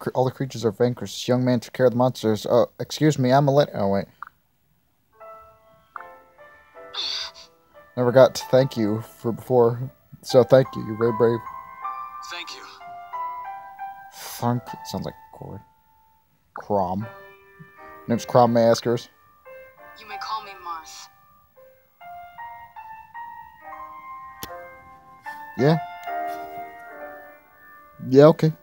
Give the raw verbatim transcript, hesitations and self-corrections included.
all the creatures are vanquished. Young man took care of the monsters. Oh, excuse me, I'm a lit. Oh, wait. Never got to thank you for before, so thank you. You're very brave. Thank you. Thunk. Sounds like Corey. Crom. Name's Crom Maskers. You may call me Marth. Yeah. Yeah, okay.